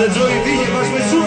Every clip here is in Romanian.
Joey DJ, mas foi sua.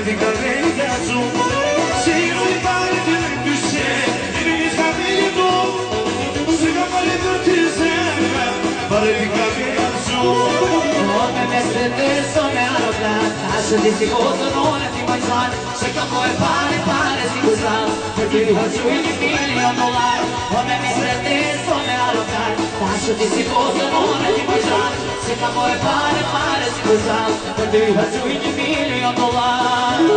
fica bem azul. Se não vale de dizer, ele está vendo. Se não vale de dizer, vale fica bem azul. Come Mercedes o me arrogat, așa de sigur nu ne fi mai zan. Și că voi pare singuzat, perché io faccio $1 milioni. Come Mercedes o me arrogat, așa de sigur nu ne fi mai zan. Și că voi pare singuzat, perché io faccio $1 milioni.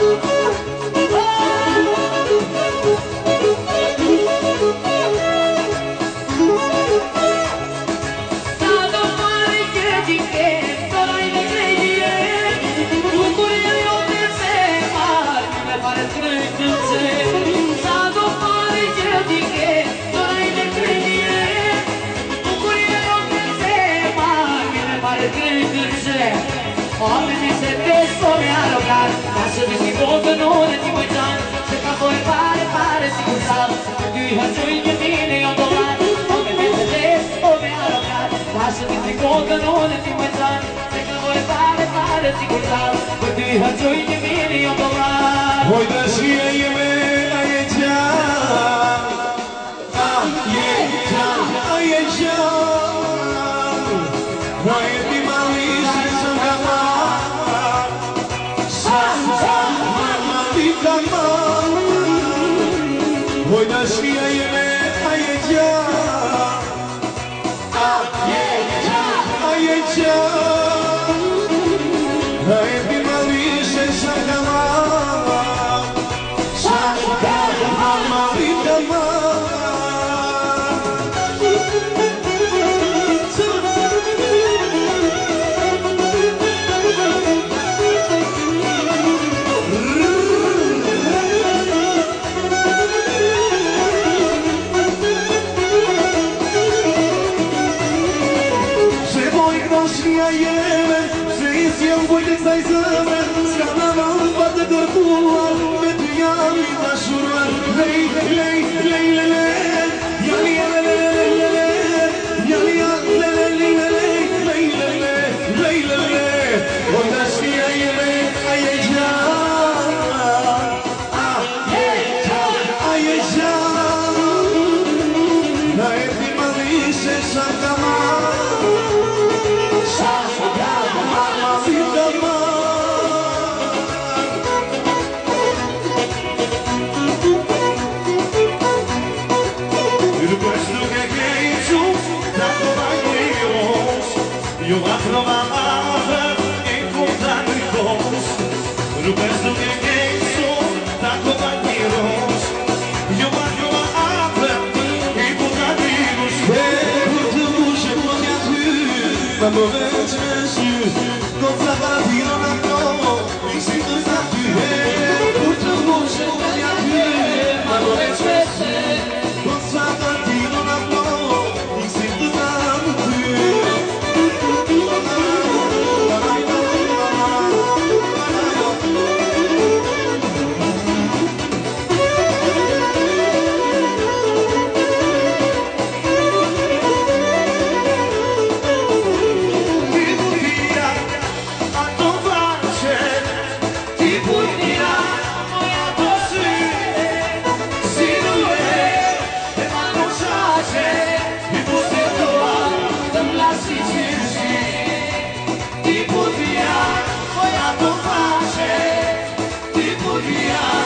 Oamenii se desome arogat, așa de sigur că nu ne fi mai zan. Și că voi pare singuzat, perché io faccio $1 milioni. Oamenii se desome arogat, așa de sigur că nu ne fi mai zan. Și că voi pare singuzat, perché io faccio $1 milioni. Voi da și e mea e cea, e cea. Voi e prima listă să gama, mama lica ma. Voi da și e mea e cea, e cea. Voi e prima listă să gama. Eu aprovava encontrar irmãos. No peço que sou da companheiros. Eu aprovava encontrar amigos. Écoute bouche pour bien sûr, ma mauvaise mesure. Quand ça va bien maintenant, ici tout ça tu es. Écoute bouche pour bien sûr, ma mauvaise mesure. Quand ça va bien maintenant, ici tout ça tu es.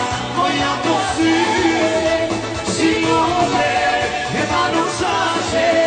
Signore, e ma non sa se